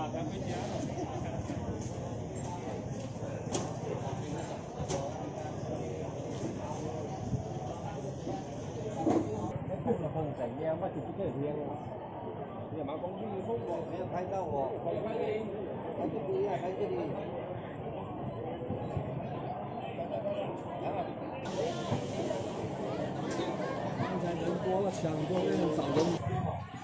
拍照哦，拍这里啊，拍这里。刚才人多了，抢过那种找人。